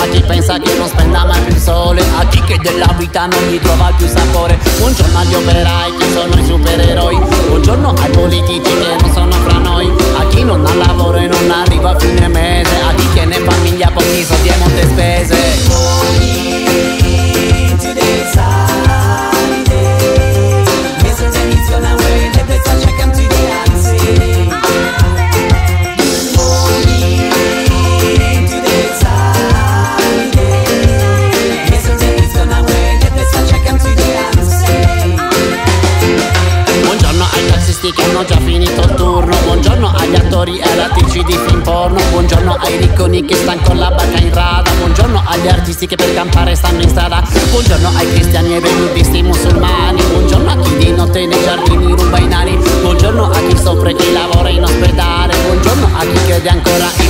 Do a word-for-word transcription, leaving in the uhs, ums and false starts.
a chi pensa che non spenda mai più il sole, a chi che della vita non gli trova più sapore. Buongiorno agli operai che sono i supereroi, buongiorno ai politici che non sono fra noi, a chi non ha lavoro e non arriva a fine mese, a chi tiene famiglia pochi soldi e molte spese. Che hanno già finito il turno, buongiorno agli attori e alle attrici di film porno, buongiorno ai ricconi che stanno con la barca in rada, buongiorno agli artisti che per campare stanno in strada, buongiorno ai cristiani e ai buddisti musulmani, buongiorno a chi di notte nei giardini ruba i nani, buongiorno a chi soffre e chi lavora in ospedale, buongiorno a chi crede ancora in